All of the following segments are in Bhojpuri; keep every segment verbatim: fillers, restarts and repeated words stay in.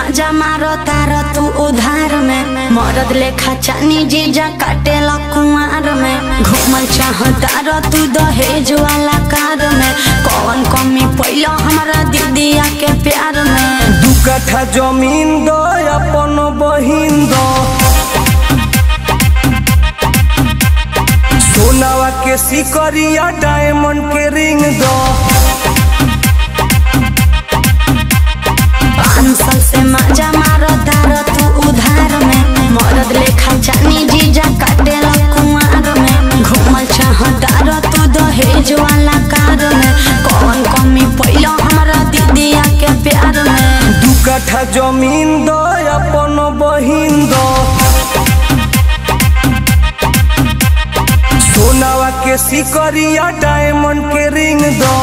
माजा मारो तारा तू उधार में मरद लेखा चानी जीजा काटे कुंवार में घूमल चाहता तू दहेज वाला कार में कौन कमी पैलो हमारा दीदिया के प्यार में। दू कट्ठा जमीन दो अपन बहिन दो सोनावा के सिकरिया डायमंड के रिंग दो पाँच साल से माजा मारो तारा तू उधार में मरद लेखा चानी जीजा काटे कुंवार में घूमल चाहता तू दहेज वाला कार में कौन कमी पैलो हमारा दीदिया के प्यार में। दू कट्ठा जमीन दो अपन बहिन दो सोनावा के सिकरिया डायमंड के रिंग दो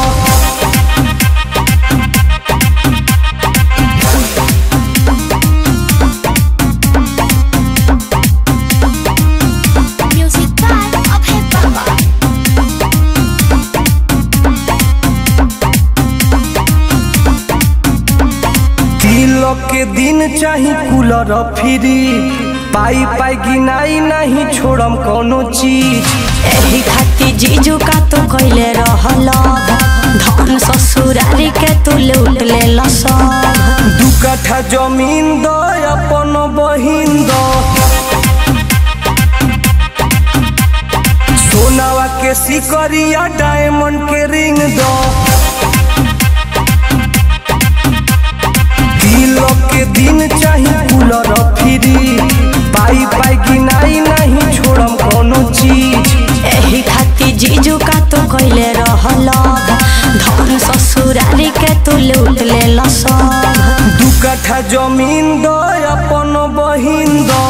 के दिन चाही कूलर फ्री पाई पाई गिनाई नहीं छोड़म कोनो चीज एही खाती जीजू का तू कइले रहल धन ससुरारी के तू लूट ले सब। दू कट्ठा जमीन दो अपन बहिन दो सोनावा के सिकरिया डायमंड के रिंग दो के दिन चाही कूलर फ्री पाई पाई गिनाई नहीं छोड़म कोनो चीज एही खाती जीजू का तू कइले रहल धन ससुरारी के तू लूट ले सब। दू कट्ठा जमीन दो अपन बहिन दो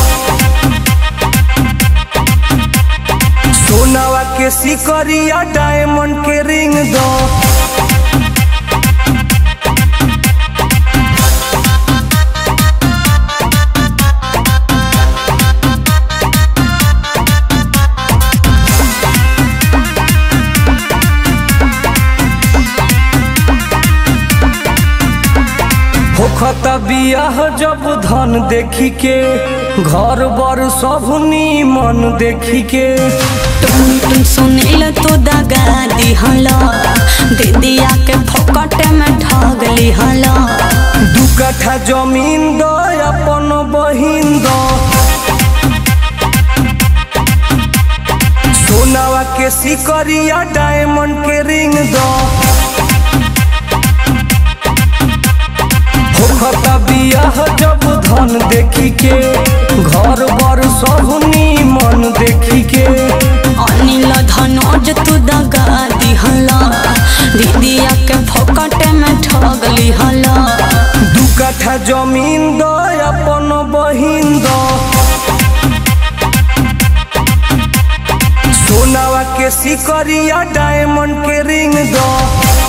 सोनावा के सिकरिया डायमंड के रिंग दो होखता बियाह जब धन देखी के घर बर सब नीमन देखी के तुम तुम सुनिल तू दगा दिहल दीदिया के फोकट में ठग लिहल। दू कट्ठा जमीन दो अपन बहिन दो सोनावा के सिकरिया डायमंड के रिंग दो होखता बियाह जब धन देखी के घर बर सब नीमन देखी के अनिल धनोज तू दगा दिहल दीदिया के फोकट में ठग लिहल। दू कट्ठा जमीन दो अपन बहिन दो सोनावा के सिकरिया डायमंड के रिंग दो।